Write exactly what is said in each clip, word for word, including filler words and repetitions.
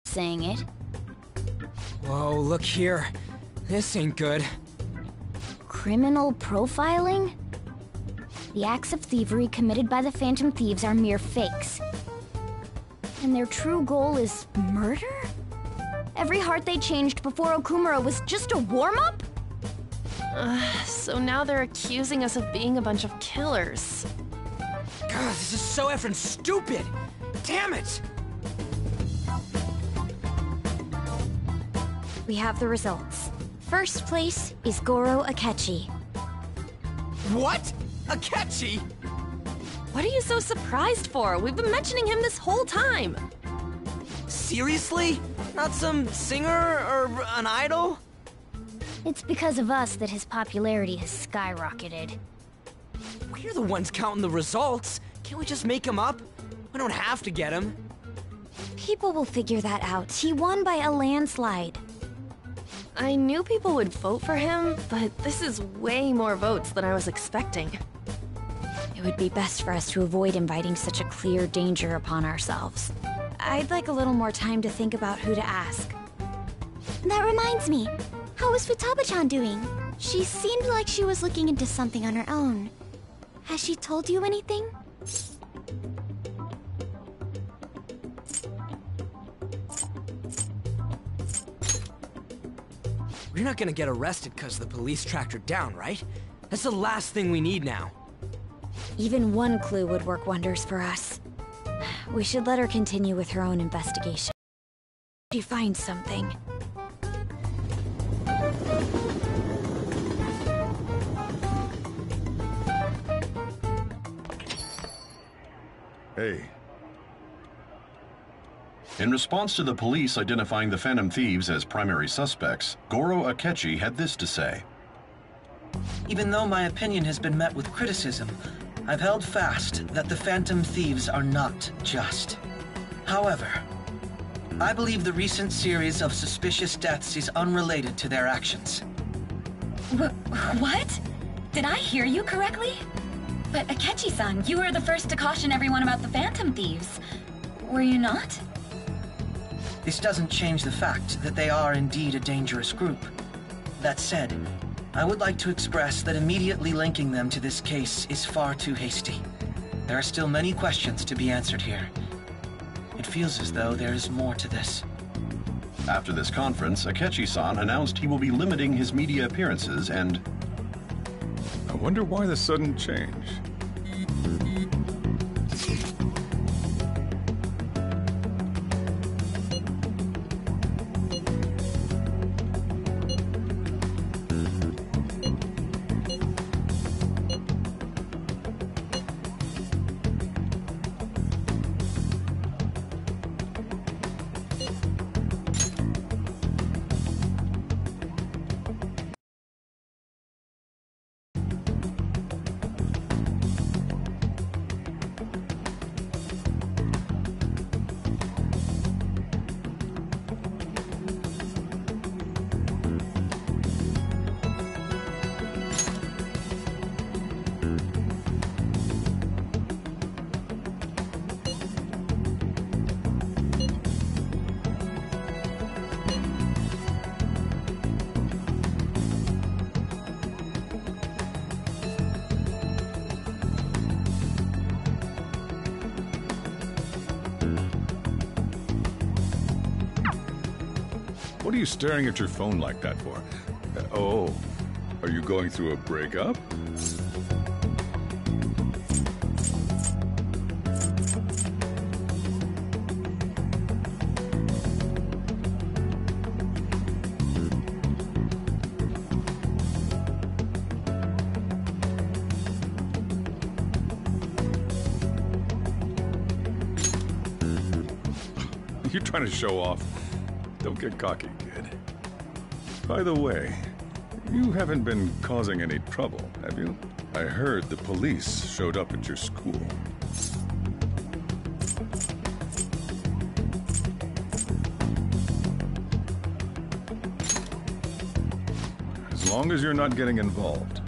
saying it. Whoa, look here. This ain't good. Criminal profiling? The acts of thievery committed by the Phantom Thieves are mere fakes. And their true goal is murder? Every heart they changed before Okumura was just a warm-up? Uh, so now they're accusing us of being a bunch of killers. God, this is so effing stupid! Damn it! We have the results. First place is Goro Akechi. What? Akechi? What are you so surprised for? We've been mentioning him this whole time. Seriously? Not some singer or an idol? It's because of us that his popularity has skyrocketed. We're the ones counting the results. Can't we just make him up? We don't have to get him. People will figure that out. He won by a landslide. I knew people would vote for him, but this is way more votes than I was expecting. It would be best for us to avoid inviting such a clear danger upon ourselves. I'd like a little more time to think about who to ask. That reminds me, how is Futaba-chan doing? She seemed like she was looking into something on her own. Has she told you anything? We're not gonna get arrested because the police tracked her down, right? That's the last thing we need now. Even one clue would work wonders for us. We should let her continue with her own investigation. If she finds something. Hey. In response to the police identifying the Phantom Thieves as primary suspects, Goro Akechi had this to say. Even though my opinion has been met with criticism, I've held fast that the Phantom Thieves are not just. However, I believe the recent series of suspicious deaths is unrelated to their actions. Wh what? Did I hear you correctly? But Akechi-san, you were the first to caution everyone about the Phantom Thieves. Were you not? This doesn't change the fact that they are indeed a dangerous group. That said, I would like to express that immediately linking them to this case is far too hasty. There are still many questions to be answered here. It feels as though there is more to this. After this conference, Akechi-san announced he will be limiting his media appearances and... I wonder why the sudden change. What are you staring at your phone like that for? Uh, oh, are you going through a breakup? You're trying to show off. Don't get cocky, kid. By the way, you haven't been causing any trouble, have you? I heard the police showed up at your school. As long as you're not getting involved.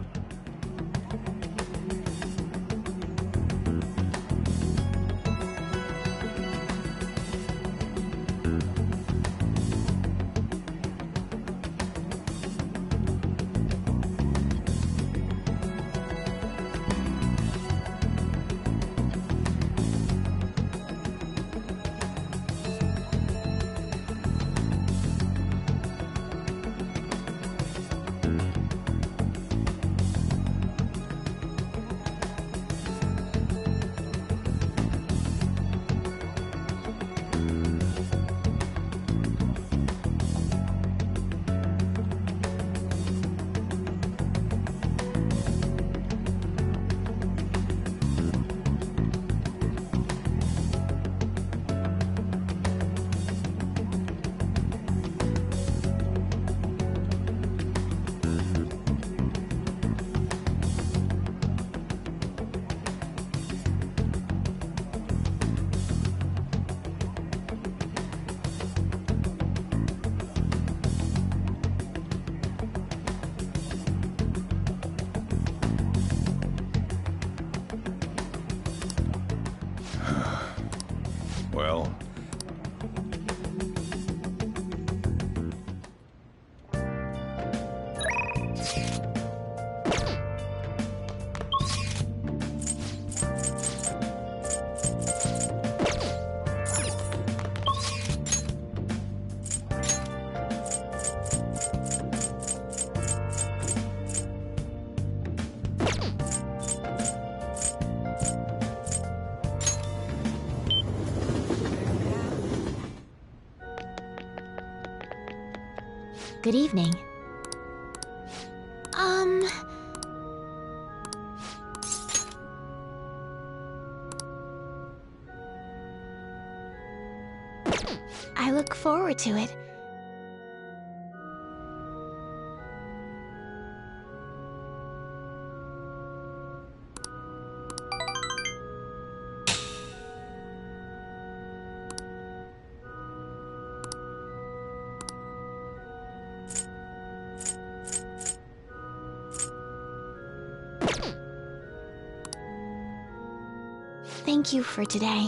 Good evening. Um... I look forward to it. Thank you for today.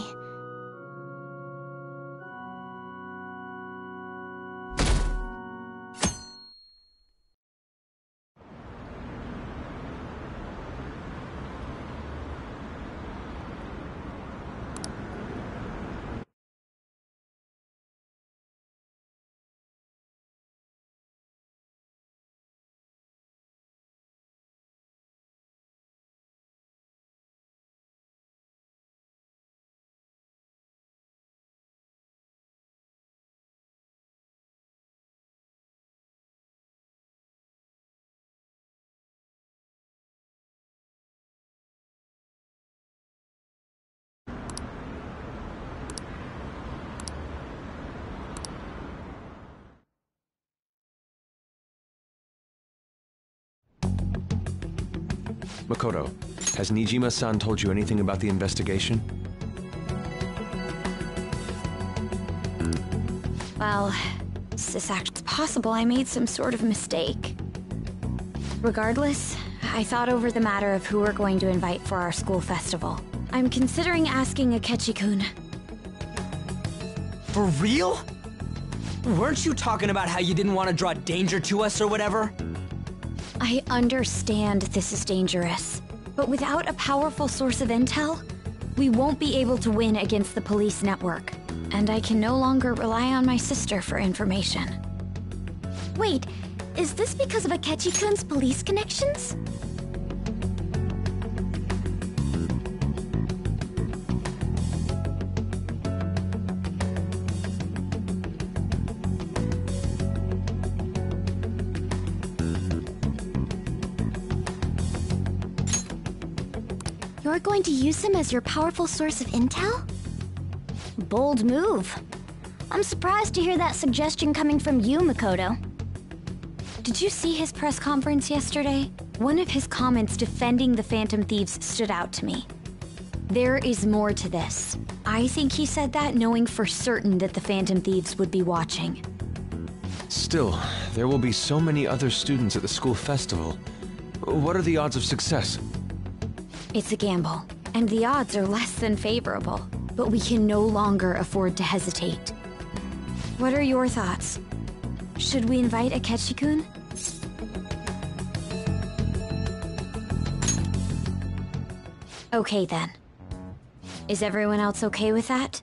Makoto, has Nijima-san told you anything about the investigation? Well, it's actually possible I made some sort of mistake. Regardless, I thought over the matter of who we're going to invite for our school festival. I'm considering asking Akechi-kun. For real? Weren't you talking about how you didn't want to draw danger to us or whatever? I understand this is dangerous, but without a powerful source of intel, we won't be able to win against the police network, and I can no longer rely on my sister for information. Wait, is this because of Akechi-kun's police connections? You're going to use him as your powerful source of intel? Bold move. I'm surprised to hear that suggestion coming from you, Makoto. Did you see his press conference yesterday? One of his comments defending the Phantom Thieves stood out to me. There is more to this. I think he said that knowing for certain that the Phantom Thieves would be watching. Still, there will be so many other students at the school festival. What are the odds of success? It's a gamble, and the odds are less than favorable, but we can no longer afford to hesitate. What are your thoughts? Should we invite Akechi-kun? Okay then. Is everyone else okay with that?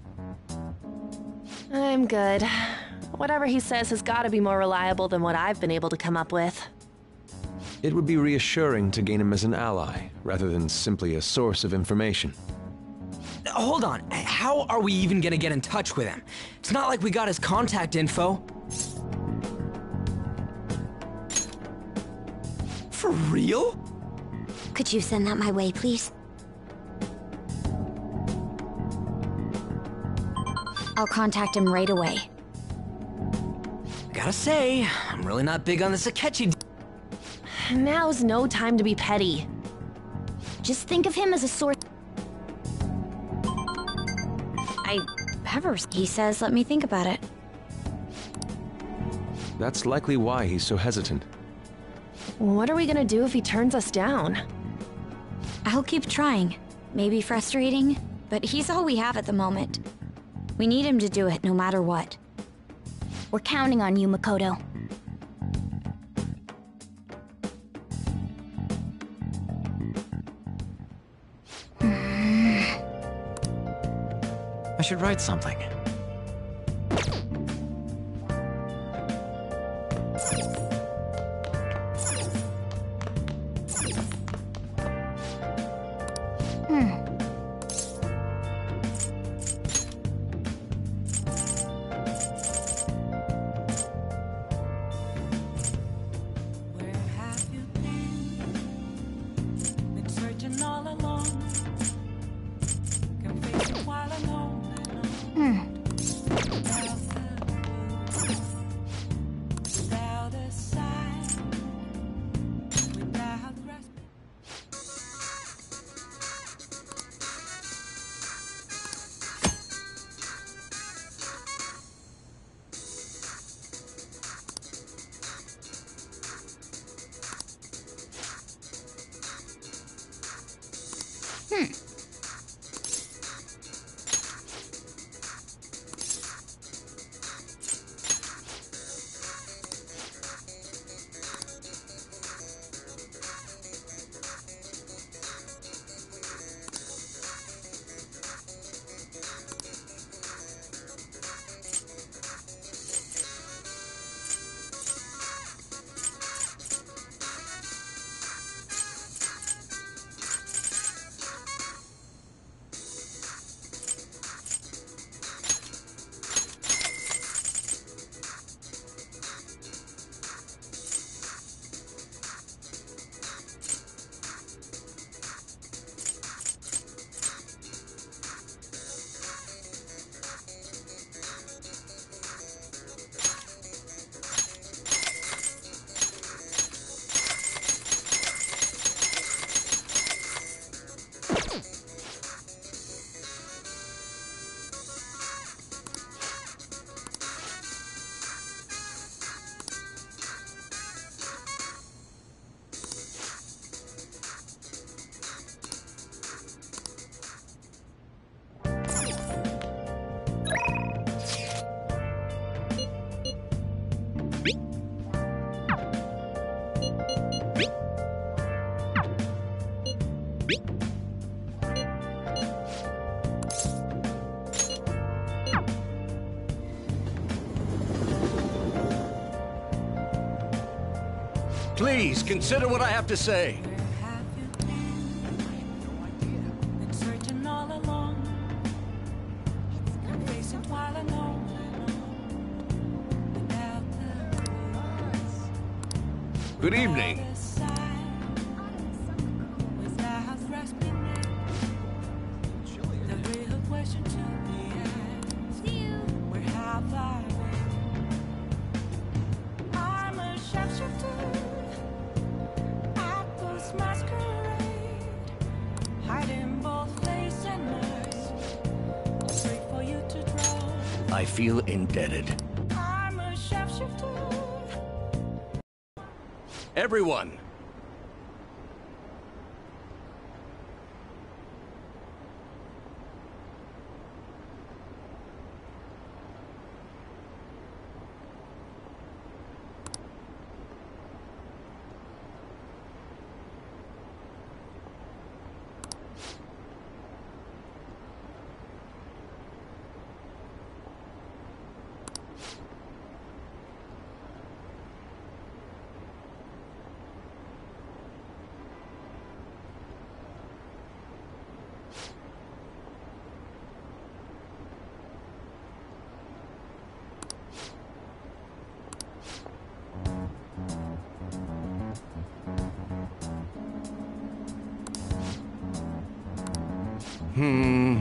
I'm good. Whatever he says has got to be more reliable than what I've been able to come up with. It would be reassuring to gain him as an ally, rather than simply a source of information. Hold on, how are we even gonna get in touch with him? It's not like we got his contact info. For real? Could you send that my way, please? I'll contact him right away. I gotta say, I'm really not big on this Akechi. Now's no time to be petty. Just think of him as a source. I ever he says, let me think about it. That's likely why he's so hesitant. What are we gonna do if he turns us down? I'll keep trying. Maybe frustrating, but he's all we have at the moment. We need him to do it no matter what. We're counting on you, Makoto. I should write something. Please, consider what I have to say. Good evening. I feel indebted. Everyone! Hmm.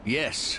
Yes.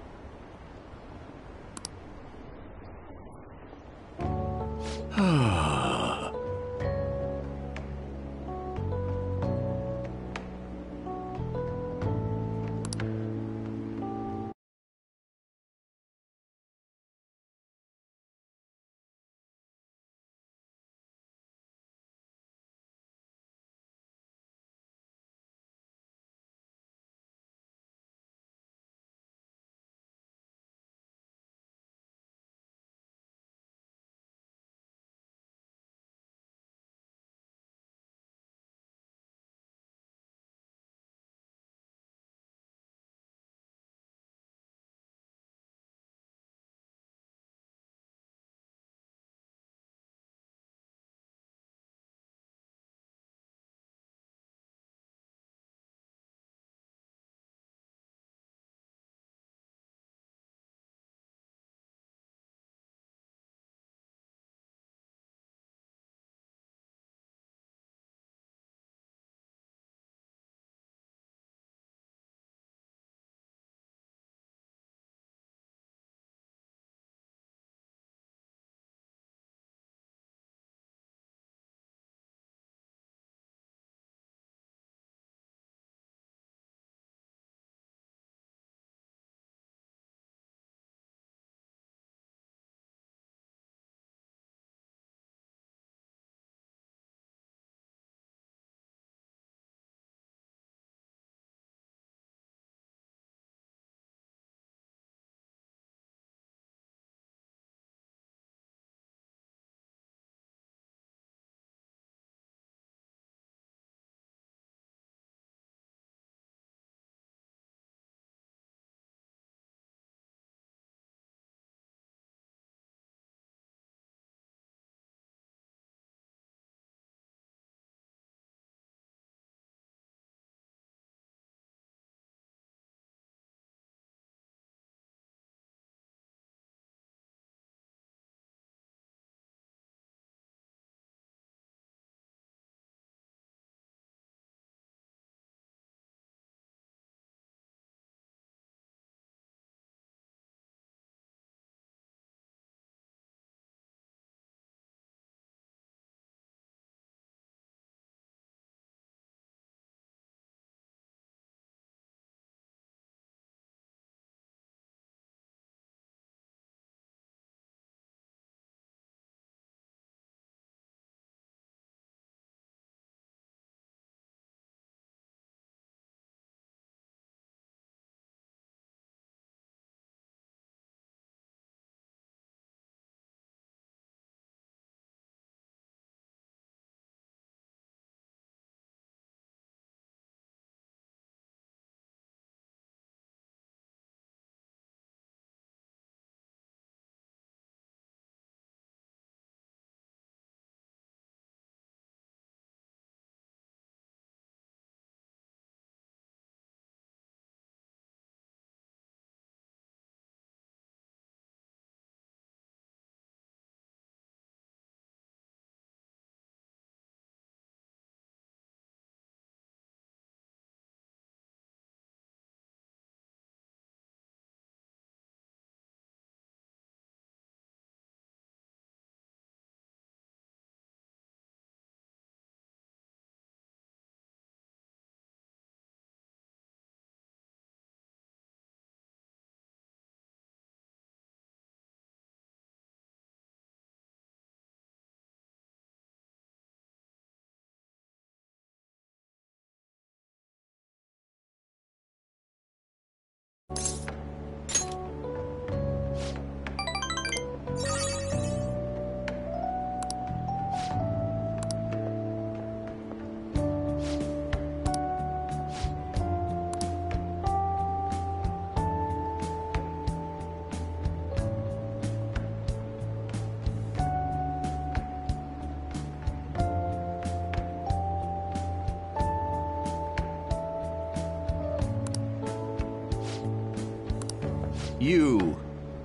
You.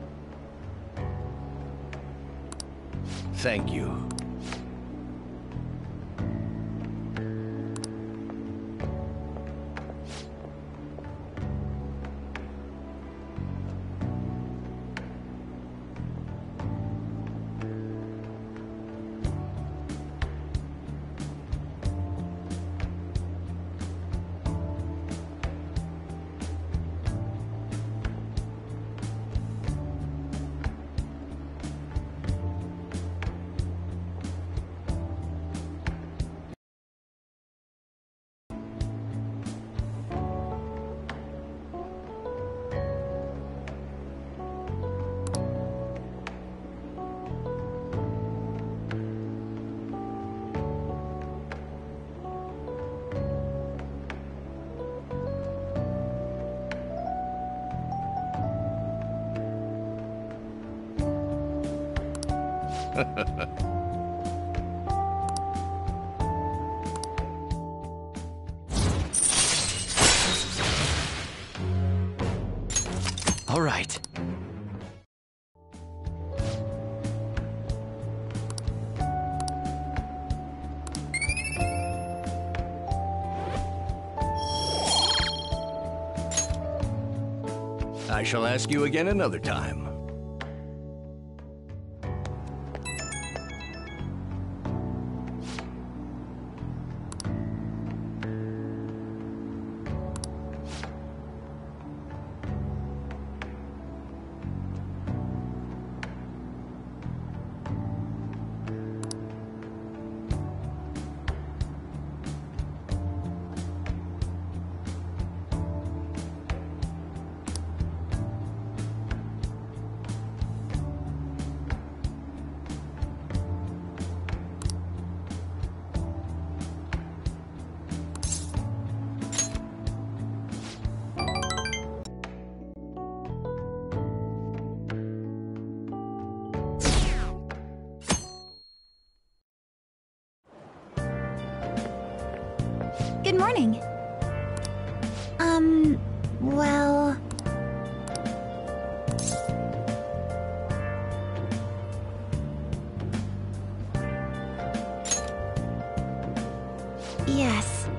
Thank you. All right. I shall ask you again another time. Good morning. Um, well... Yes.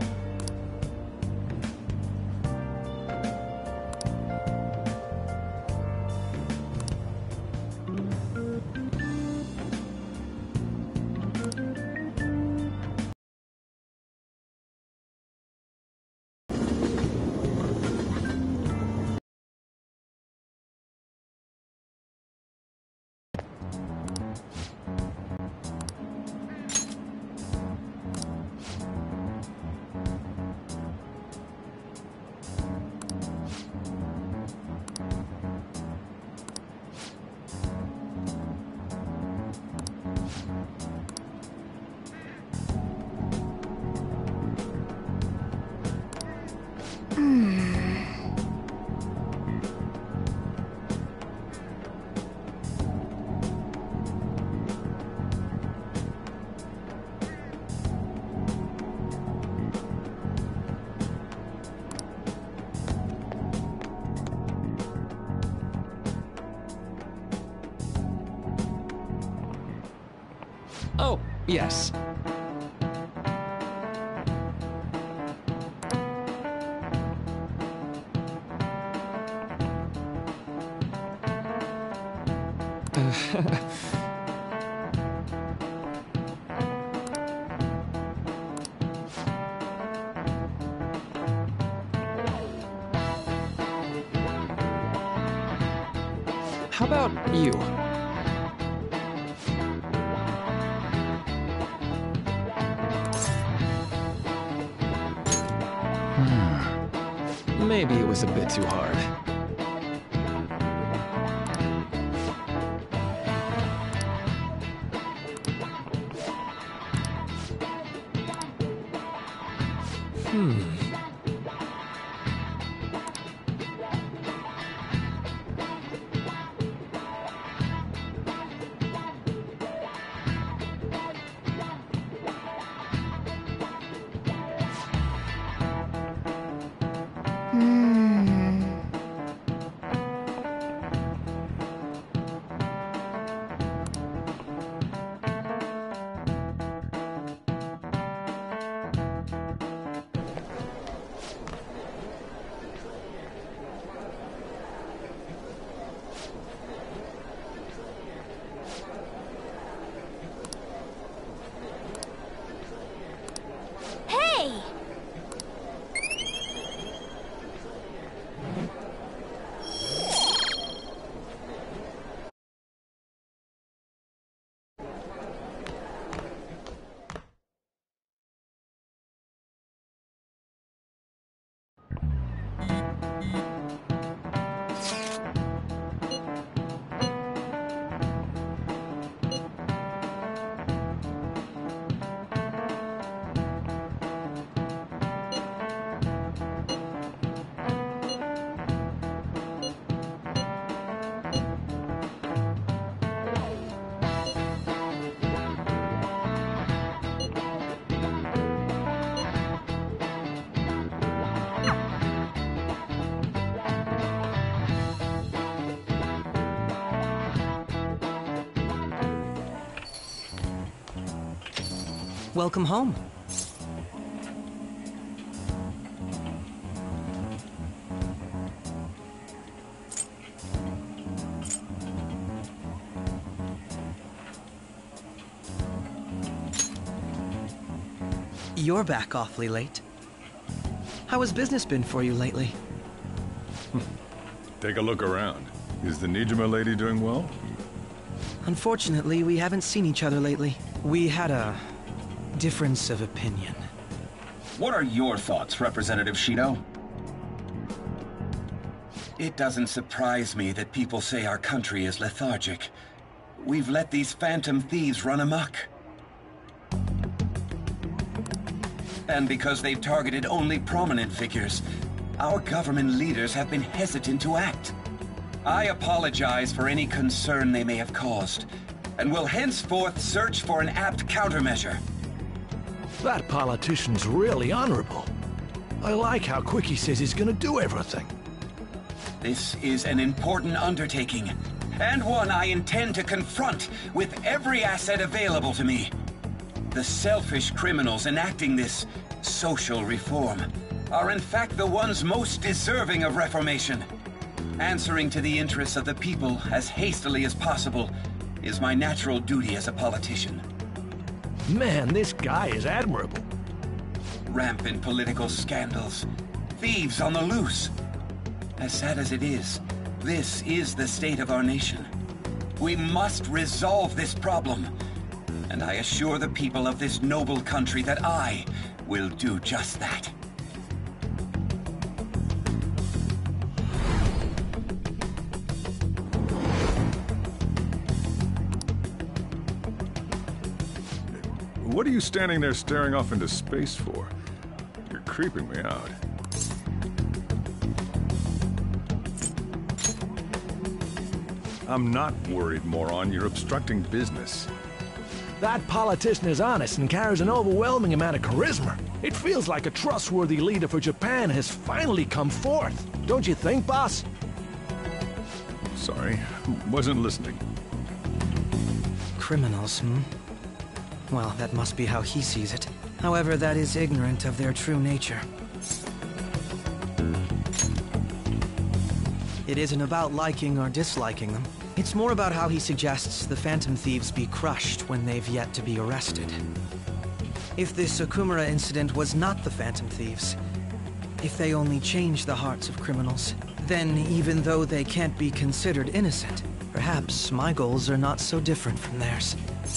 Oh, yes. How about you? Hmm. Maybe it was a bit too hard. Hmm. Welcome home. You're back awfully late. How has business been for you lately? Take a look around. Is the Nijima lady doing well? Unfortunately, we haven't seen each other lately. We had a difference of opinion. What are your thoughts, Representative Shido? It doesn't surprise me that people say our country is lethargic. We've let these phantom thieves run amok. And because they've targeted only prominent figures, our government leaders have been hesitant to act. I apologize for any concern they may have caused, and will henceforth search for an apt countermeasure. That politician's really honorable. I like how quick he says he's gonna do everything. This is an important undertaking, and one I intend to confront with every asset available to me. The selfish criminals enacting this social reform are in fact the ones most deserving of reformation. Answering to the interests of the people as hastily as possible is my natural duty as a politician. Man, this guy is admirable. Rampant political scandals, thieves on the loose. As sad as it is, this is the state of our nation. We must resolve this problem, and I assure the people of this noble country that I will do just that. What are you standing there staring off into space for? You're creeping me out. I'm not worried, moron. You're obstructing business. That politician is honest and carries an overwhelming amount of charisma. It feels like a trustworthy leader for Japan has finally come forth. Don't you think, boss? Sorry, wasn't listening. Criminals, hmm? Well, that must be how he sees it. However, that is ignorant of their true nature. It isn't about liking or disliking them. It's more about how he suggests the Phantom Thieves be crushed when they've yet to be arrested. If this Okumura incident was not the Phantom Thieves, if they only change the hearts of criminals, then even though they can't be considered innocent, perhaps my goals are not so different from theirs.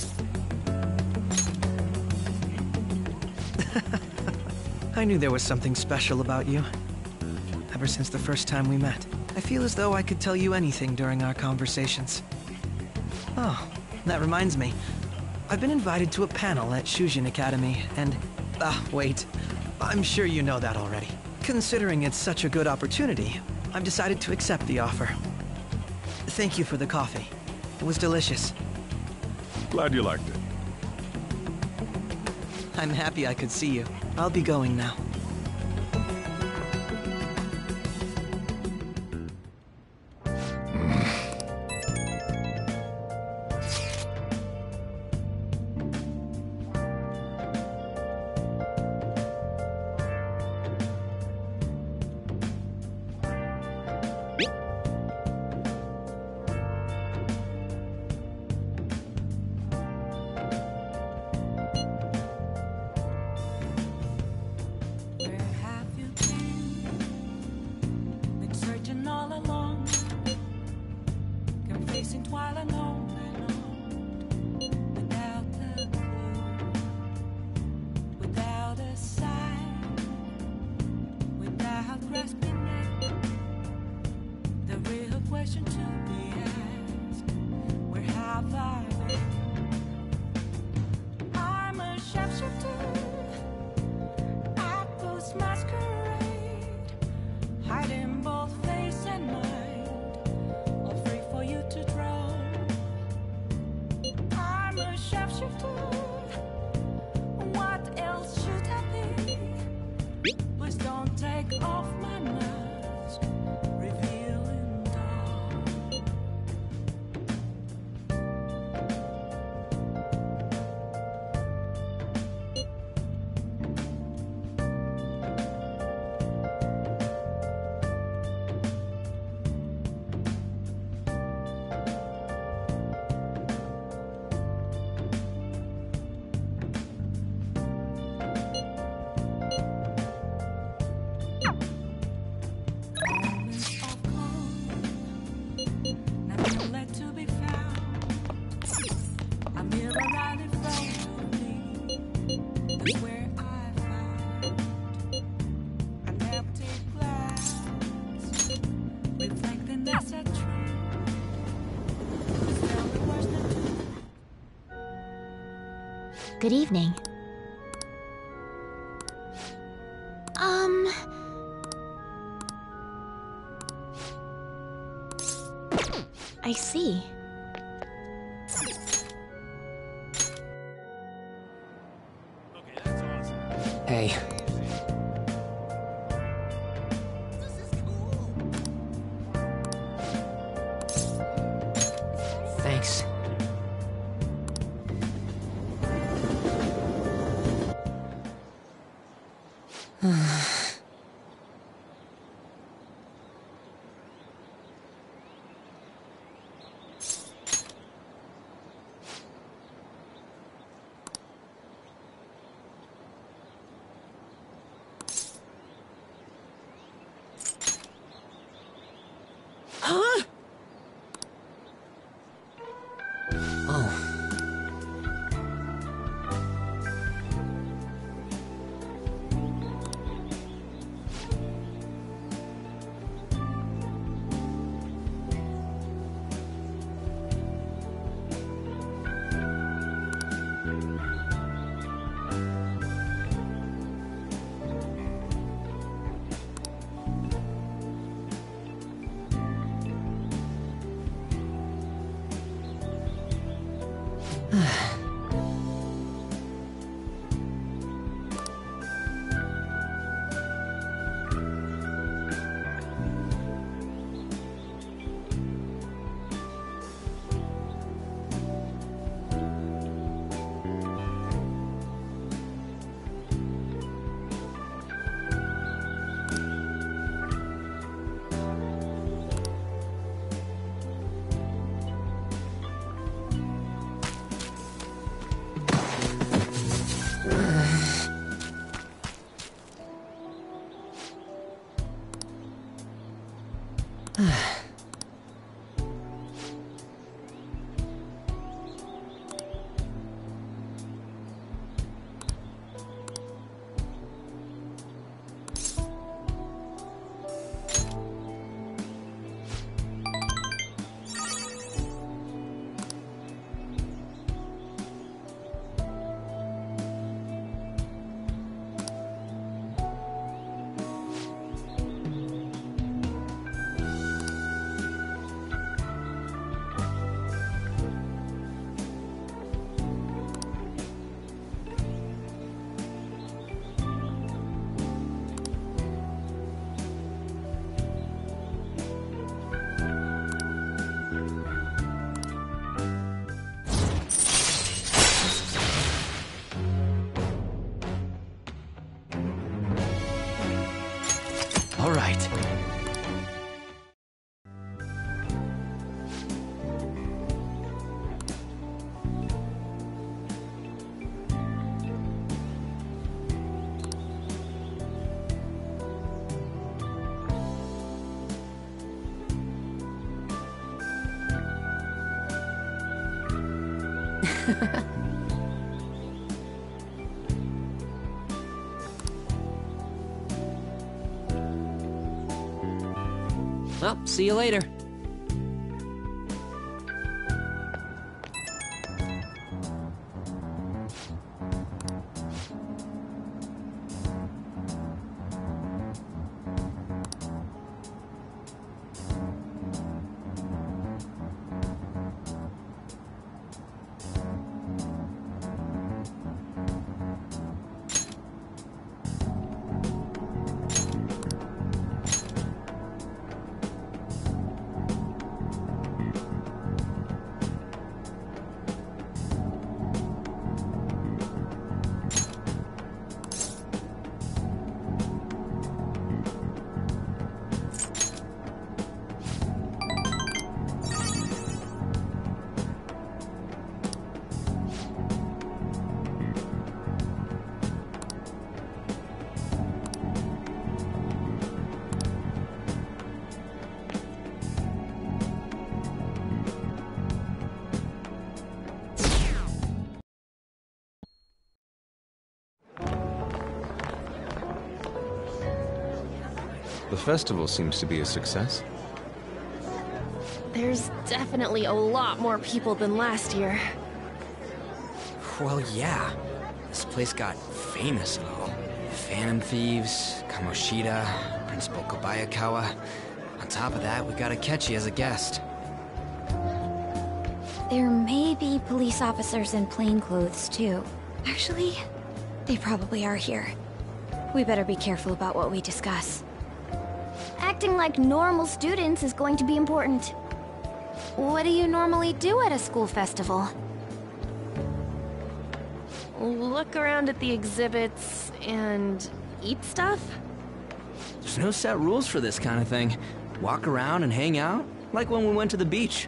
I knew there was something special about you. Ever since the first time we met, I feel as though I could tell you anything during our conversations. Oh, that reminds me. I've been invited to a panel at Shujin Academy, and... Ah, wait. I'm sure you know that already. Considering it's such a good opportunity, I've decided to accept the offer. Thank you for the coffee. It was delicious. Glad you liked it. I'm happy I could see you. I'll be going now. Good evening. Um... I see. Hey. Thanks. Huh? Oh. All right. Well, see you later. The festival seems to be a success. There's definitely a lot more people than last year. Well, yeah. This place got famous and all. Phantom Thieves, Kamoshida, Principal Kobayakawa. On top of that, we got Akechi as a guest. There may be police officers in plainclothes, too. Actually, they probably are here. We better be careful about what we discuss. Acting like normal students is going to be important. What do you normally do at a school festival? Look around at the exhibits and eat stuff? There's no set rules for this kind of thing. Walk around and hang out, like when we went to the beach.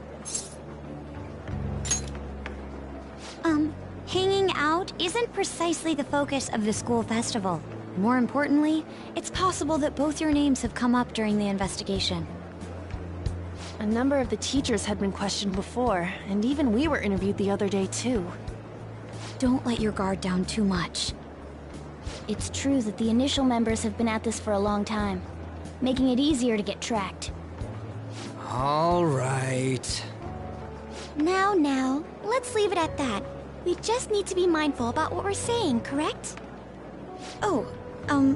Um, hanging out isn't precisely the focus of the school festival. More importantly, it's possible that both your names have come up during the investigation. A number of the teachers had been questioned before, and even we were interviewed the other day too. Don't let your guard down too much. It's true that the initial members have been at this for a long time, making it easier to get tracked. All right. Now, now, let's leave it at that. We just need to be mindful about what we're saying, correct? Oh, um...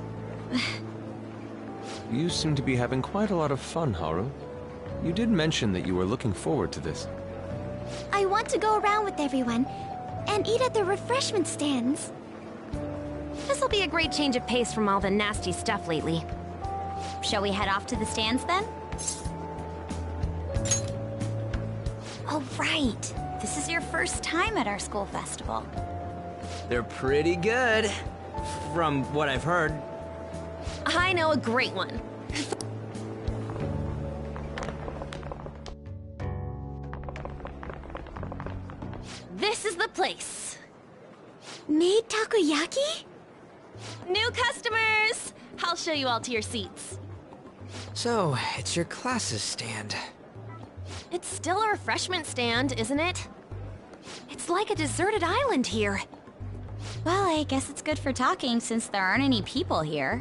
You seem to be having quite a lot of fun, Haru. You did mention that you were looking forward to this. I want to go around with everyone, and eat at the refreshment stands. This'll be a great change of pace from all the nasty stuff lately. Shall we head off to the stands, then? Oh, right. This is your first time at our school festival. They're pretty good, from what I've heard. I know a great one. This is the place. Made takoyaki? New customers! I'll show you all to your seats. So, it's your class's stand. It's still a refreshment stand, isn't it? It's like a deserted island here. Well, I guess it's good for talking since there aren't any people here.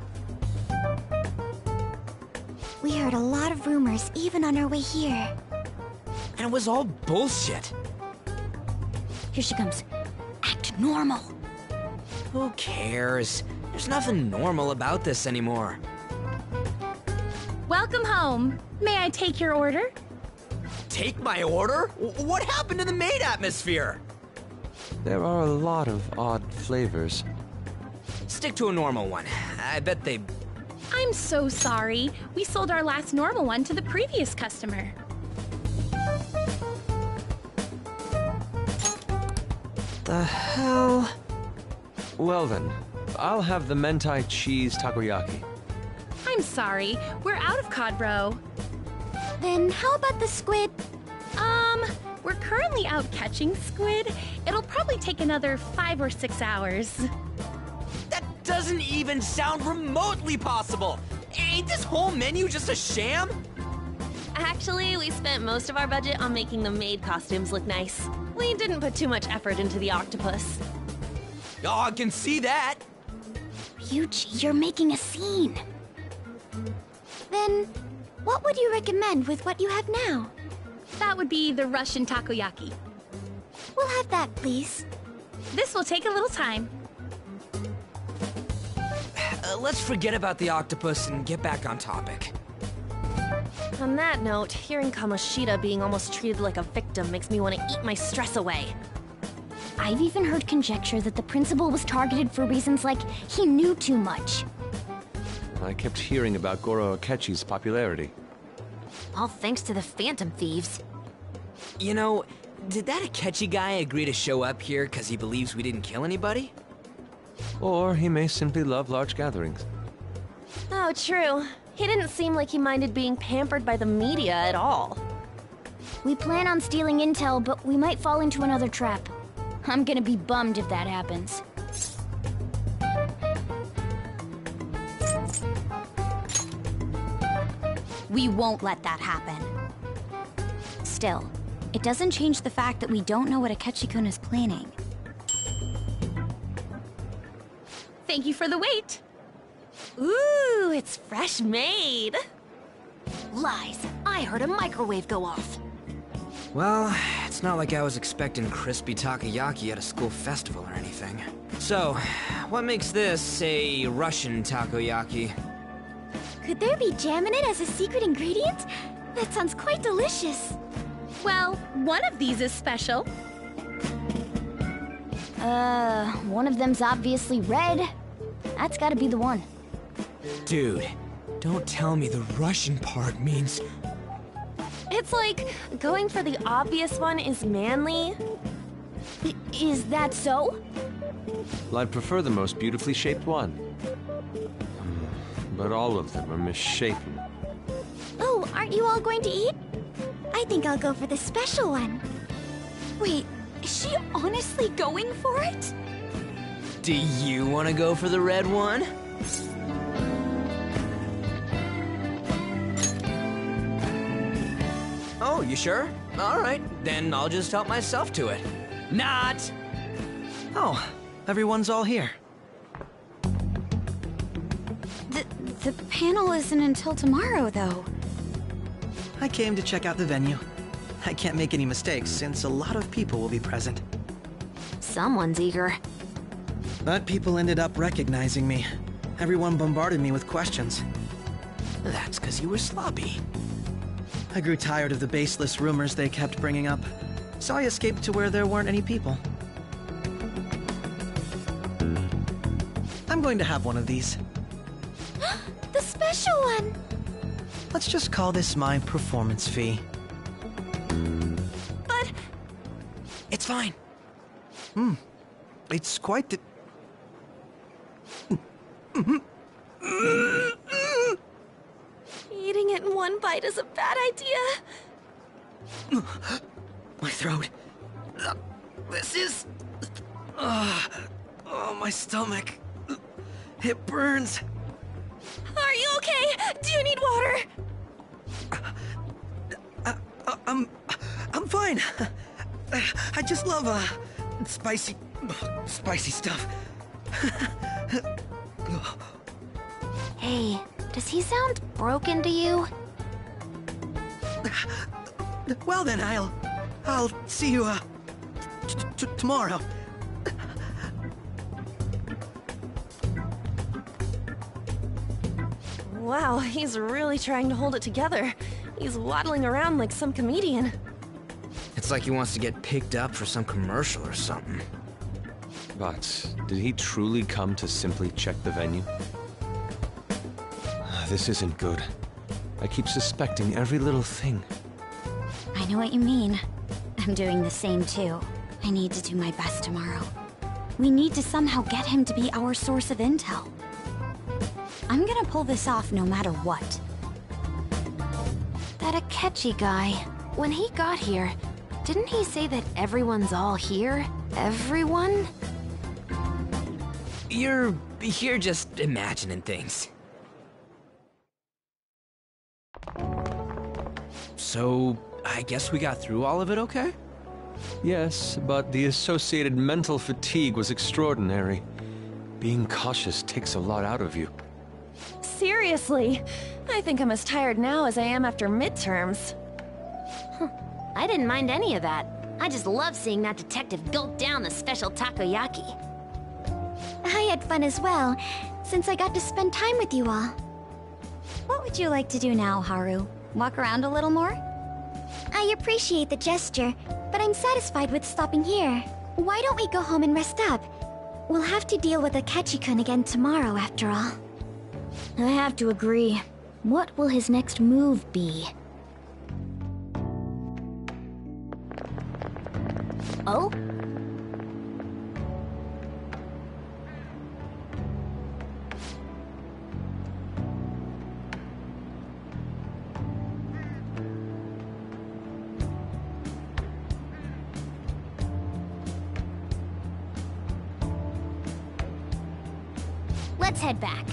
We heard a lot of rumors even on our way here. And it was all bullshit. Here she comes. Act normal. Who cares? There's nothing normal about this anymore. Welcome home. May I take your order? Take my order? W- what happened to the maid atmosphere? There are a lot of odd flavors. Stick to a normal one. I bet they... I'm so sorry. We sold our last normal one to the previous customer. The hell? Well then, I'll have the mentai cheese takoyaki. I'm sorry. We're out of cod roe. Then how about the squid? Um, we're currently out catching squid. It'll probably take another five or six hours. That doesn't even sound remotely possible! Ain't this whole menu just a sham? Actually, we spent most of our budget on making the maid costumes look nice. We didn't put too much effort into the octopus. Oh, I can see that! Ryuji, you're making a scene. Then, what would you recommend with what you have now? That would be the Russian takoyaki. We'll have that, please. This will take a little time. Uh, let's forget about the octopus and get back on topic. On that note, hearing Kamoshida being almost treated like a victim makes me want to eat my stress away. I've even heard conjecture that the principal was targeted for reasons like he knew too much. I kept hearing about Goro Akechi's popularity. All thanks to the Phantom Thieves. You know, did that Akechi guy agree to show up here because he believes we didn't kill anybody? Or he may simply love large gatherings. Oh, true. He didn't seem like he minded being pampered by the media at all. We plan on stealing intel, but we might fall into another trap. I'm gonna be bummed if that happens. We won't let that happen. Still, it doesn't change the fact that we don't know what Akechi-kun is planning. Thank you for the wait. Ooh, it's fresh made. Lies. I heard a microwave go off. Well, it's not like I was expecting crispy takoyaki at a school festival or anything. So, what makes this a Russian takoyaki? Could there be jam in it as a secret ingredient? That sounds quite delicious. Well, one of these is special. Uh, one of them's obviously red. That's gotta be the one. Dude, don't tell me the Russian part means... It's like going for the obvious one is manly. I- is that so? Well, I'd prefer the most beautifully shaped one. Um, but all of them are misshapen. Oh, aren't you all going to eat? I think I'll go for the special one. Wait, is she honestly going for it? Do you want to go for the red one? Oh, you sure? All right, then I'll just help myself to it. Not! Oh, everyone's all here. The, the panel isn't until tomorrow, though. I came to check out the venue. I can't make any mistakes since a lot of people will be present. Someone's eager. But people ended up recognizing me. Everyone bombarded me with questions. That's because you were sloppy. I grew tired of the baseless rumors they kept bringing up, so I escaped to where there weren't any people. I'm going to have one of these. The special one! Let's just call this my performance fee. But... It's fine. Hmm. It's quite the... Eating it in one bite is a bad idea. My throat. This is... Uh, oh, my stomach. It burns. Are you okay? Do you need water? Uh, uh, I'm... I'm fine. I just love, uh, spicy... spicy stuff. Hey, does he sound broken to you? Well then, I'll... I'll see you, uh... T t tomorrow. Wow, he's really trying to hold it together. He's waddling around like some comedian. It's like he wants to get picked up for some commercial or something. But did he truly come to simply check the venue? This isn't good. I keep suspecting every little thing. I know what you mean. I'm doing the same too. I need to do my best tomorrow. We need to somehow get him to be our source of intel. I'm gonna pull this off no matter what. That Akechi guy, when he got here, didn't he say that everyone's all here? Everyone? You're... you're just imagining things. So, I guess we got through all of it okay? Yes, but the associated mental fatigue was extraordinary. Being cautious takes a lot out of you. Seriously, I think I'm as tired now as I am after midterms. Huh. I didn't mind any of that. I just love seeing that detective gulp down the special takoyaki. I had fun as well, since I got to spend time with you all. What would you like to do now, Haru? Walk around a little more? I appreciate the gesture, but I'm satisfied with stopping here. Why don't we go home and rest up? We'll have to deal with Akechi-kun again tomorrow, after all. I have to agree. What will his next move be? Oh? Let's head back.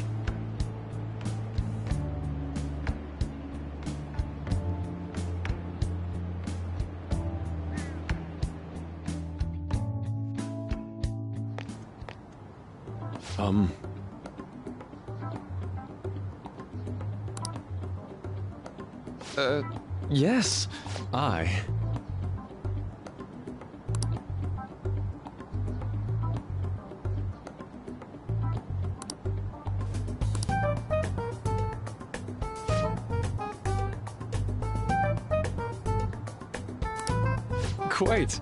Um... Uh, yes. I... Quite.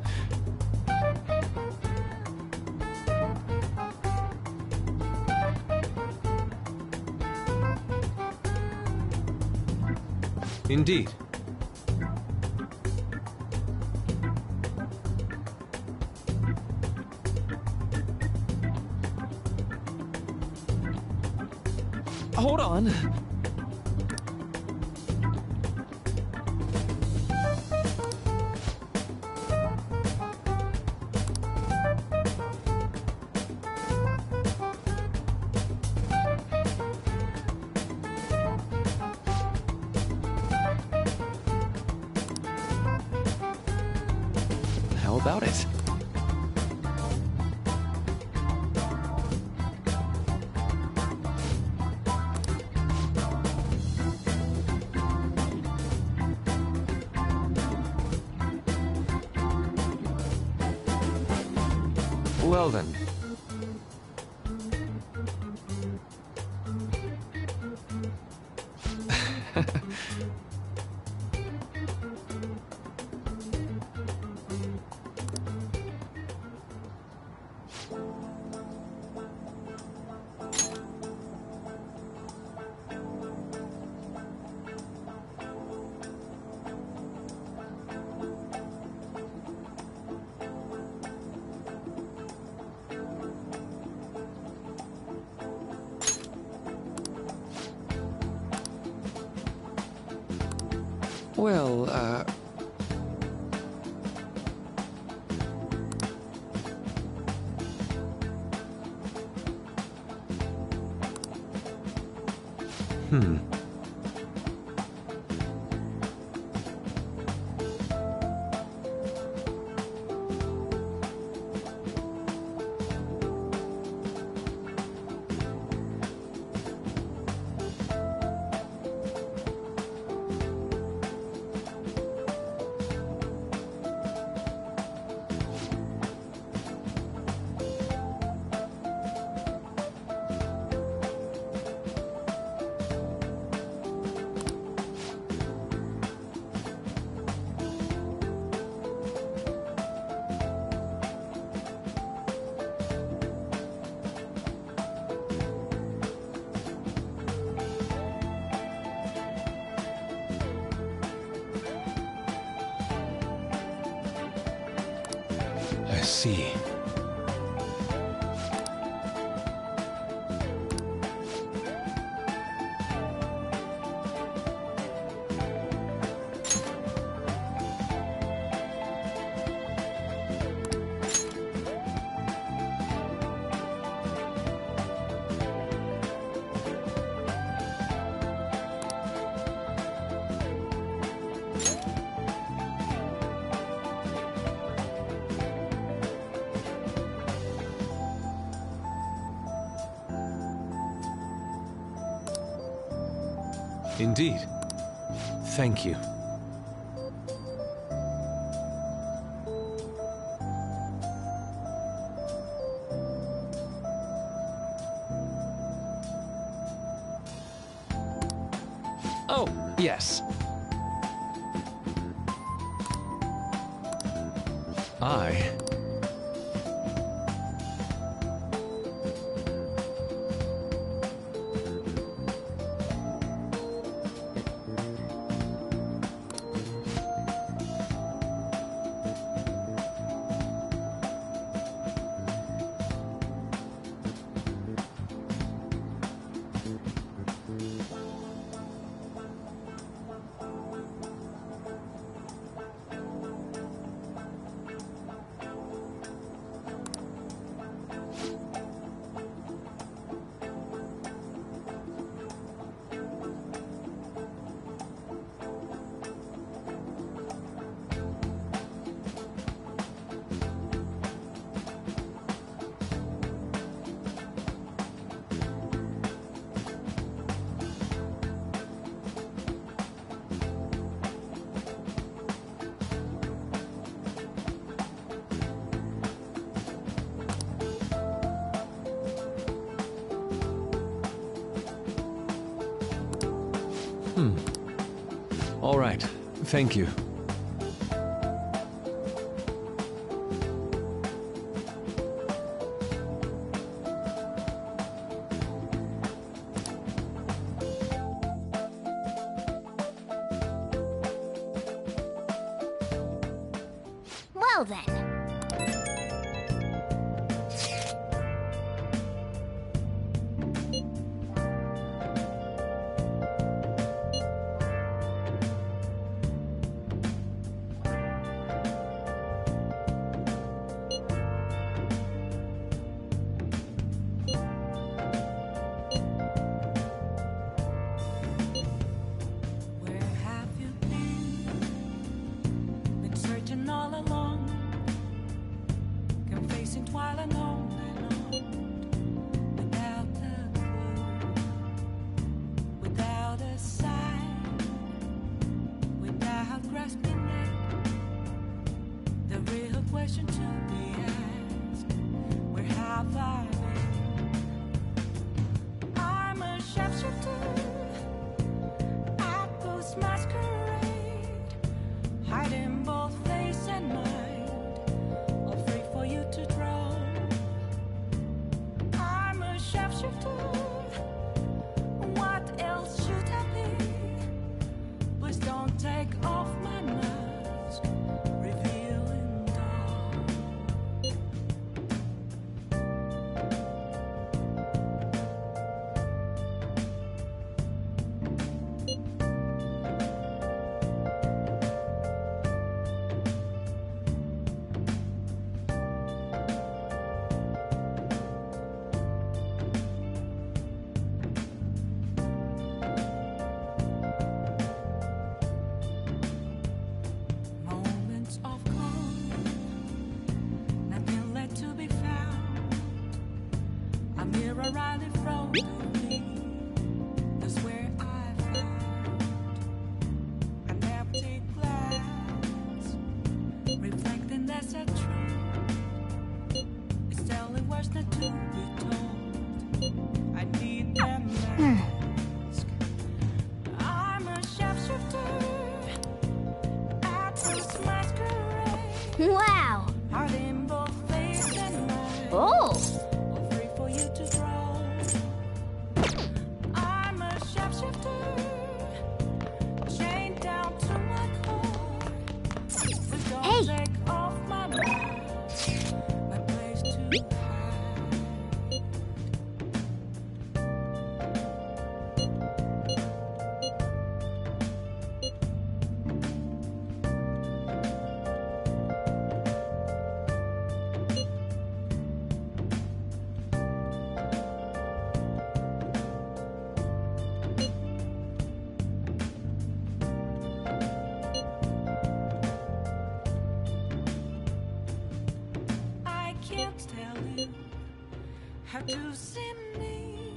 Indeed. Hold on. How about it? Well then. Well, uh... Hmm. I see. Indeed. Thank you. Oh, yes. I... Hmm. All right. Thank you. Well then. Wow! Oh! Hey! How to see me?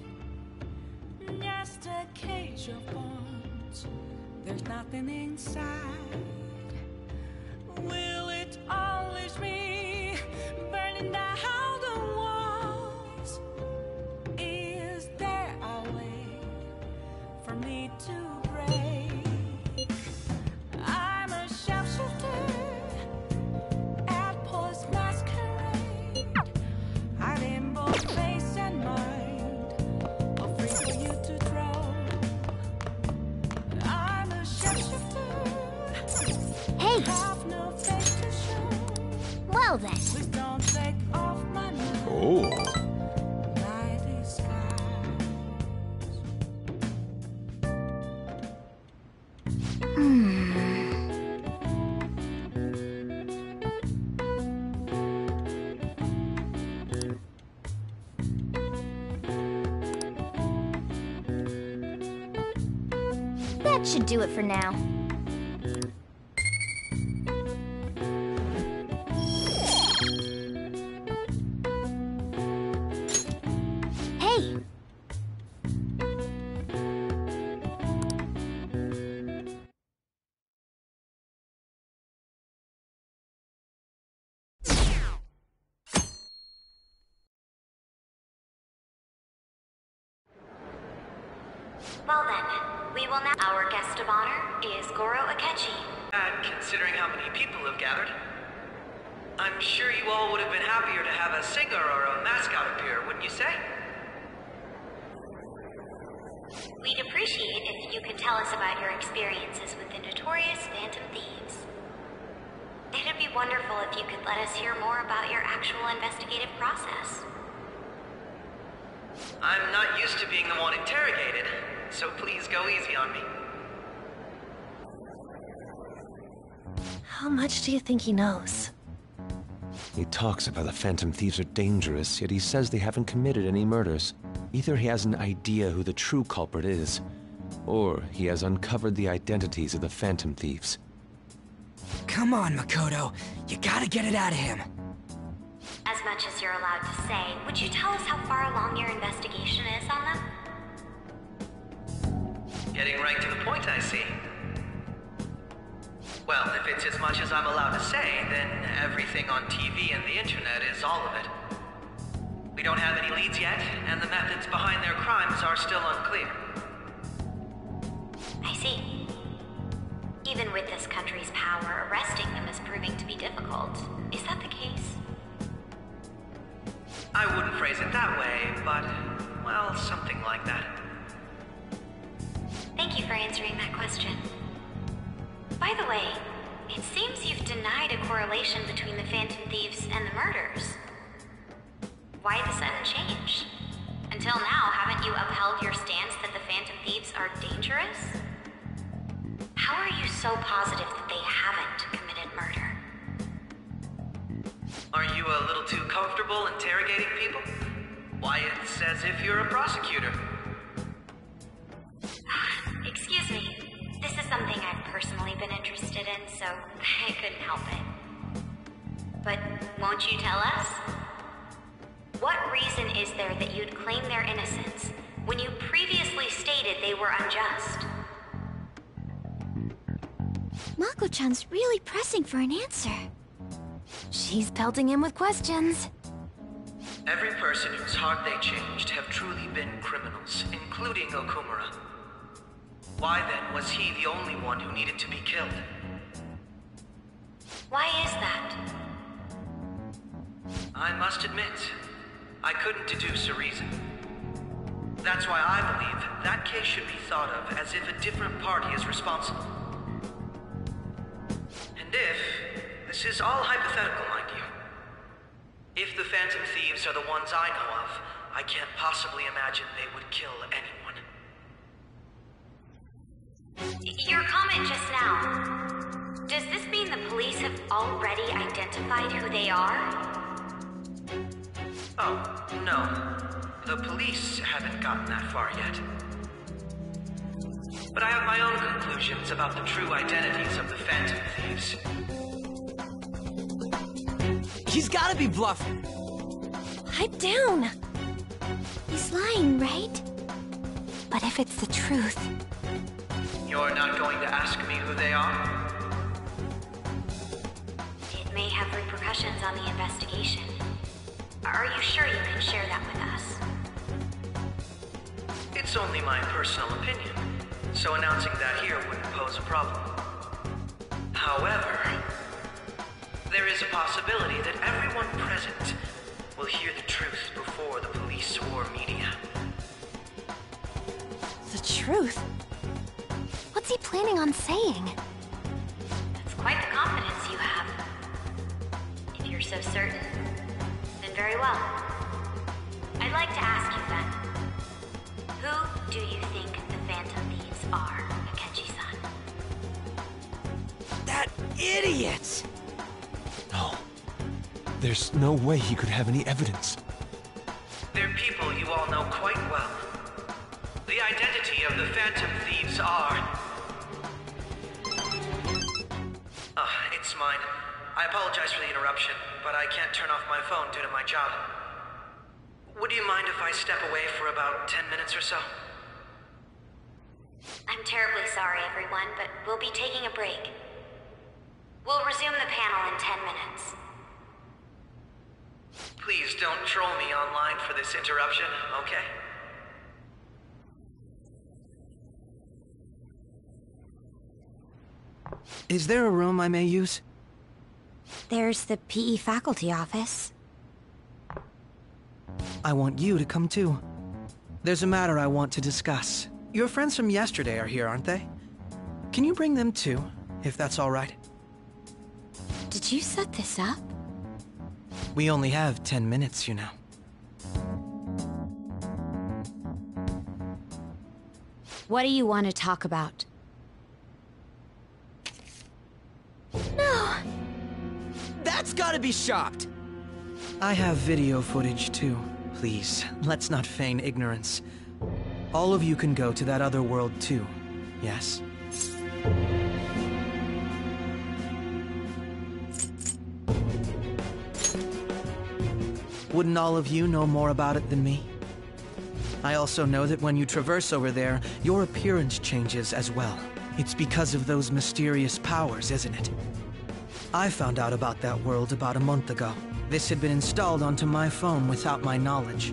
Just a cage of bones. There's nothing inside. Will it always be burning down the walls? Is there a way for me to break? I'm a sharpshooter at Post Masquerade. I'm in both face and mind, all free for you to throw. I'm a sharpshooter. Hey! Have no face to show. Well then. Please don't take off my mask. Oh. My disguise. That should do it for now. Hey! Well then, we will now... Our guest of honor is Goro Akechi. And considering how many people have gathered, I'm sure you all would have been happier to have a singer or a mascot appear, wouldn't you say? We'd appreciate if you could tell us about your experiences with the notorious Phantom Thieves. It'd be wonderful if you could let us hear more about your actual investigative process. I'm not used to being the one interrogated, so please go easy on me. How much do you think he knows? He talks about the Phantom Thieves are dangerous, yet he says they haven't committed any murders. Either he has an idea who the true culprit is, or he has uncovered the identities of the Phantom Thieves. Come on, Makoto. You gotta get it out of him. As much as you're allowed to say, would you tell us how far along your investigation is on them? Getting right to the point, I see. Well, if it's as much as I'm allowed to say, then everything on T V and the internet is all of it. We don't have any leads yet, and the methods behind their crimes are still unclear. I see. Even with this country's power, arresting them is proving to be difficult. Is that the case? I wouldn't phrase it that way, but, well, something like that. Thank you for answering that question. By the way, it seems you've denied a correlation between the Phantom Thieves and the murders. Why the sudden change? Until now, haven't you upheld your stance that the Phantom Thieves are dangerous? How are you so positive that they haven't committed murder? Are you a little too comfortable interrogating people? Why, it's as if you're a prosecutor. Excuse me. This is something I've personally been interested in, so I couldn't help it. But won't you tell us? What reason is there that you'd claim their innocence when you previously stated they were unjust? Mako-chan's really pressing for an answer. She's pelting him with questions. Every person whose heart they changed have truly been criminals, including Okumura. Why then was he the only one who needed to be killed? Why is that? I must admit, I couldn't deduce a reason. That's why I believe that case should be thought of as if a different party is responsible. And if, this is all hypothetical, mind you, if the Phantom Thieves are the ones I know of, I can't possibly imagine they would kill anyone. Your comment just now, does this mean the police have already identified who they are? Oh, no. The police haven't gotten that far yet. But I have my own conclusions about the true identities of the Phantom Thieves. He's gotta be bluffing. Pipe down. He's lying, right? But if it's the truth... You're not going to ask me who they are? It may have repercussions on the investigation. Are you sure you can share that with us? It's only my personal opinion, so announcing that here wouldn't pose a problem. However, there is a possibility that everyone present will hear the truth before the police or media. The truth? What's he planning on saying? That's quite the confidence you have. If you're so certain, then very well. I'd like to ask you then, who do you think the Phantom Thieves are, Akechi-san? That idiot! No. There's no way he could have any evidence. They're people you all know quite well. The identity of the Phantom Thieves are... Ah, it's mine. I apologize for the interruption, but I can't turn off my phone due to my job. Would you mind if I step away for about ten minutes or so? I'm terribly sorry, everyone, but we'll be taking a break. We'll resume the panel in ten minutes. Please don't troll me online for this interruption, okay? Is there a room I may use? There's the P E faculty office. I want you to come too. There's a matter I want to discuss. Your friends from yesterday are here, aren't they? Can you bring them too, if that's all right? Did you set this up? We only have ten minutes, you know. What do you want to talk about? No! That's gotta be shopped! I have video footage too. Please, let's not feign ignorance. All of you can go to that other world too, yes? Wouldn't all of you know more about it than me? I also know that when you traverse over there, your appearance changes as well. It's because of those mysterious powers, isn't it? I found out about that world about a month ago. This had been installed onto my phone without my knowledge.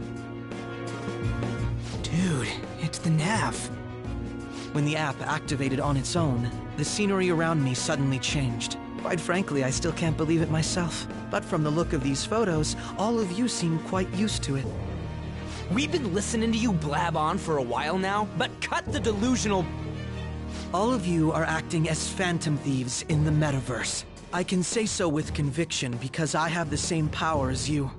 Dude, it's the nav. When the app activated on its own, the scenery around me suddenly changed. Quite frankly, I still can't believe it myself. But from the look of these photos, all of you seem quite used to it. We've been listening to you blab on for a while now, but cut the delusional... All of you are acting as phantom thieves in the metaverse. I can say so with conviction because I have the same power as you.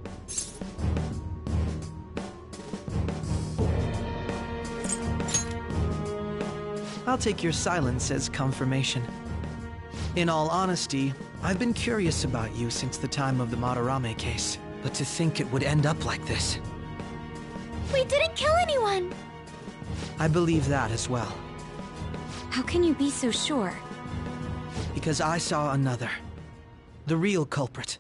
I'll take your silence as confirmation. In all honesty, I've been curious about you since the time of the Madarame case, but to think it would end up like this. We didn't kill anyone! I believe that as well. How can you be so sure? Because I saw another. The real culprit.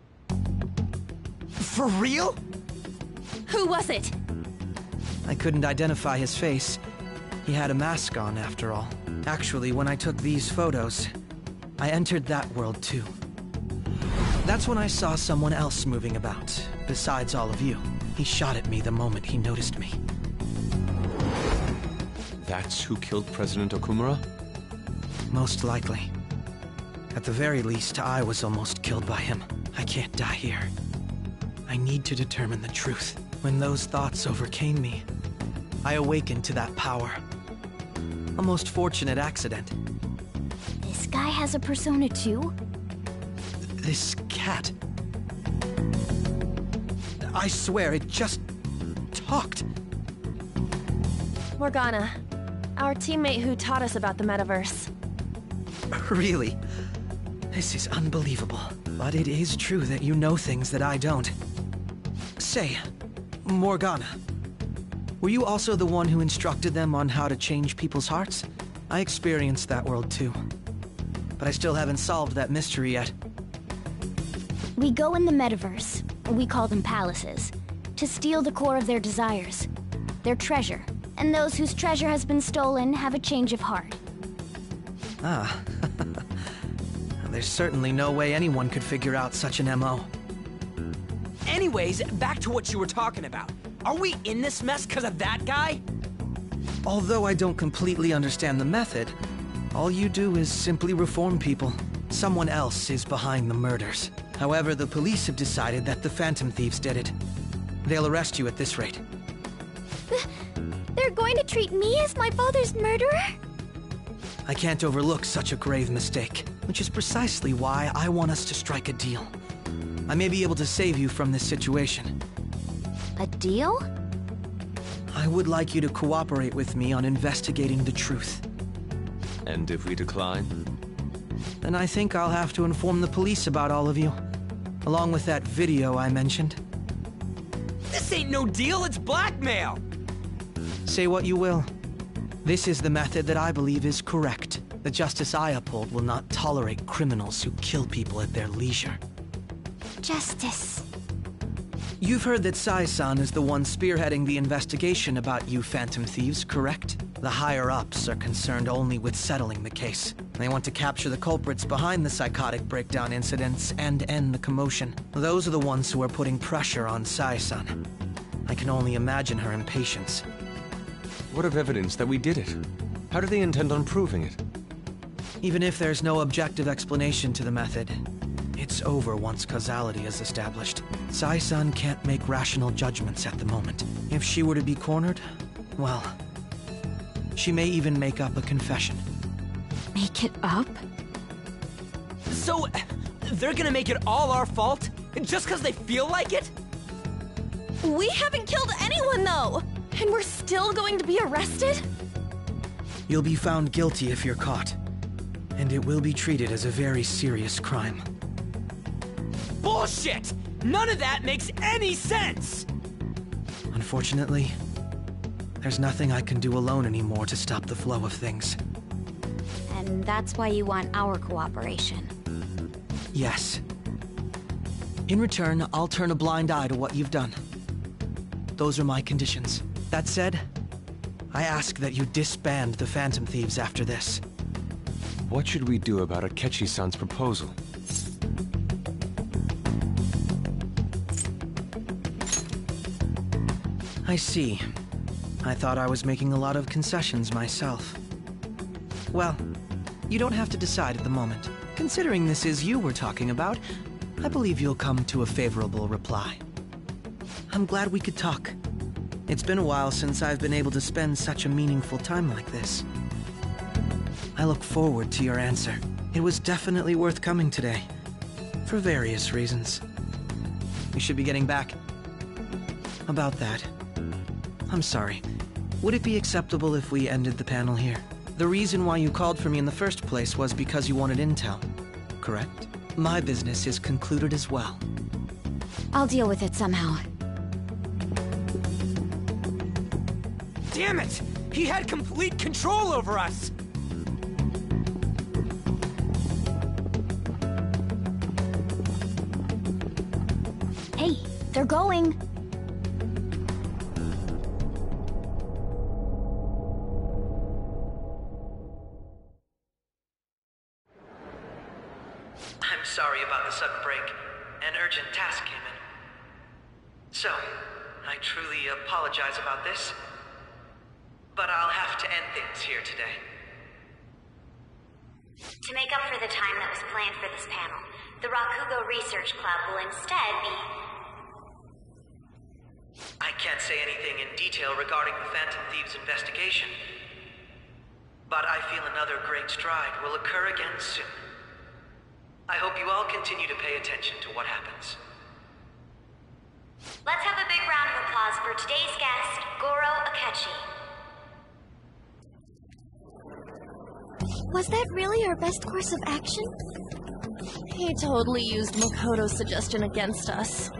For real? Who was it? I couldn't identify his face. He had a mask on, after all. Actually, when I took these photos, I entered that world too. That's when I saw someone else moving about, besides all of you. He shot at me the moment he noticed me. That's who killed President Okumura? Most likely. At the very least, I was almost killed by him. I can't die here. I need to determine the truth. When those thoughts overcame me, I awakened to that power. A most fortunate accident. This guy has a persona too? This cat. I swear, it just talked. Morgana, our teammate who taught us about the metaverse. Really? This is unbelievable. But it is true that you know things that I don't. Say, Morgana, were you also the one who instructed them on how to change people's hearts? I experienced that world too. But I still haven't solved that mystery yet. We go in the metaverse, we call them palaces, to steal the core of their desires, their treasure. And those whose treasure has been stolen have a change of heart. Ah. There's certainly no way anyone could figure out such an M O. Anyways, back to what you were talking about. Are we in this mess because of that guy? Although I don't completely understand the method, all you do is simply reform people. Someone else is behind the murders. However, the police have decided that the Phantom Thieves did it. They'll arrest you at this rate. They're going to treat me as my father's murderer? I can't overlook such a grave mistake, which is precisely why I want us to strike a deal. I may be able to save you from this situation. A deal? I would like you to cooperate with me on investigating the truth. And if we decline? Then I think I'll have to inform the police about all of you, along with that video I mentioned. This ain't no deal, it's blackmail! Say what you will. This is the method that I believe is correct. The justice I uphold will not tolerate criminals who kill people at their leisure. Justice. You've heard that Sai-san is the one spearheading the investigation about you Phantom Thieves, correct? The higher-ups are concerned only with settling the case. They want to capture the culprits behind the psychotic breakdown incidents and end the commotion. Those are the ones who are putting pressure on Sai-san. I can only imagine her impatience. What of evidence that we did it? How do they intend on proving it? Even if there's no objective explanation to the method, it's over once causality is established. Sai-san can't make rational judgments at the moment. If she were to be cornered, well, she may even make up a confession. Make it up? So, they're gonna make it all our fault? Just because they feel like it? We haven't killed anyone, though! And we're still going to be arrested? You'll be found guilty if you're caught, and it will be treated as a very serious crime. Bullshit! None of that makes any sense! Unfortunately, there's nothing I can do alone anymore to stop the flow of things. And that's why you want our cooperation. Yes. In return, I'll turn a blind eye to what you've done. Those are my conditions. That said, I ask that you disband the Phantom Thieves after this. What should we do about Akechi-san's proposal? I see. I thought I was making a lot of concessions myself. Well, you don't have to decide at the moment. Considering this is you we're talking about, I believe you'll come to a favorable reply. I'm glad we could talk. It's been a while since I've been able to spend such a meaningful time like this. I look forward to your answer. It was definitely worth coming today, for various reasons. We should be getting back. About that, I'm sorry. Would it be acceptable if we ended the panel here? The reason why you called for me in the first place was because you wanted intel, correct? My business is concluded as well. I'll deal with it somehow. Damn it! He had complete control over us! Hey, they're going. I'm sorry about the sudden break. An urgent task came in. So, I truly apologize about this, but I'll have to end things here today. To make up for the time that was planned for this panel, the Rakugo Research Club will instead be... I can't say anything in detail regarding the Phantom Thieves investigation, but I feel another great stride will occur again soon. I hope you all continue to pay attention to what happens. Let's have a big round of applause for today's guest, Goro Akechi. Was that really our best course of action? He totally used Makoto's suggestion against us.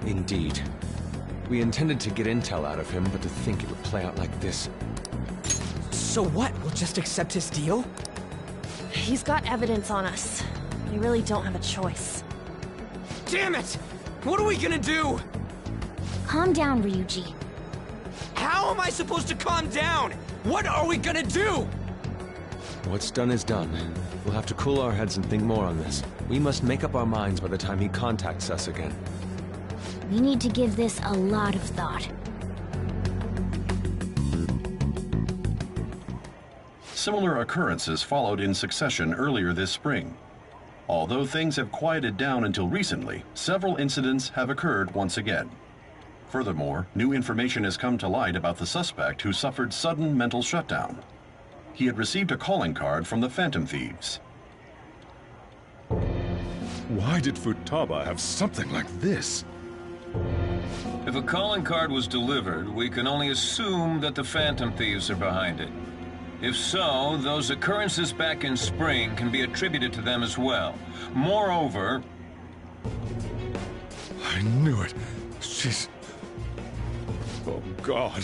Indeed. We intended to get intel out of him, but to think it would play out like this. So what? We'll just accept his deal? He's got evidence on us. We really don't have a choice. Damn it! What are we gonna do? Calm down, Ryuji. How am I supposed to calm down? What are we gonna do? What's done is done. We'll have to cool our heads and think more on this. We must make up our minds by the time he contacts us again. We need to give this a lot of thought. Similar occurrences followed in succession earlier this spring. Although things have quieted down until recently, several incidents have occurred once again. Furthermore, new information has come to light about the suspect who suffered sudden mental shutdown. He had received a calling card from the Phantom Thieves. Why did Futaba have something like this? If a calling card was delivered, we can only assume that the Phantom Thieves are behind it. If so, those occurrences back in spring can be attributed to them as well. Moreover... I knew it. She's... Oh, God.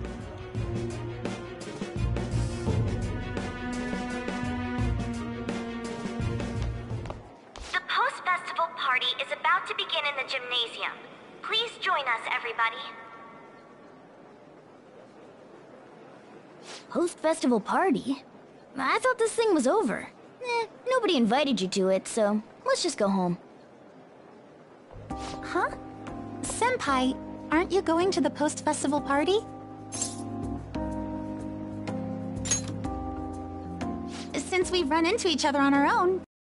The post-festival party is about to begin in the gymnasium. Please join us, everybody. Post-festival party? I thought this thing was over. Eh, nobody invited you to it, so let's just go home. Huh? Senpai, aren't you going to the post-festival party? Since we've run into each other on our own,